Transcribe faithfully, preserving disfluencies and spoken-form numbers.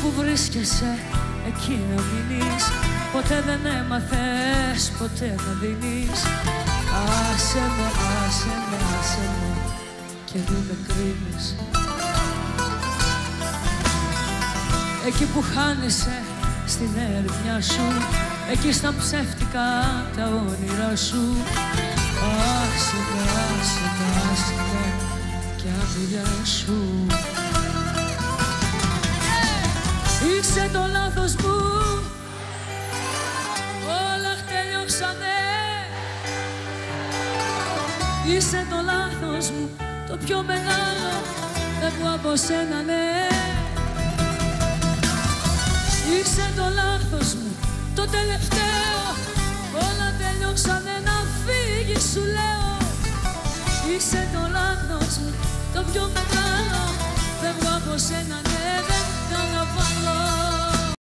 που βρίσκεσαι εκεί να μείνεις. Ποτέ δεν έμαθες, ποτέ να δίνεις. Άσε με, άσε με, άσε με και μη με κρίνεις. Εκεί που χάνεσαι στην έρευνιά σου, εκεί στα ψεύτικα τα όνειρά σου. Άσε με, άσε με, άσε με και άδεια σου. Είσαι το λάθος μου, όλα τελειώσανε. Είσαι το λάθος μου, το πιο μεγάλο, φεύγω από σένα, ναι. Είσαι το λάθος μου, το τελευταίο, όλα τελειώσανε, να φύγεις σου λέω. Είσαι το λάθος μου, το πιο μεγάλο, φεύγω από σένα,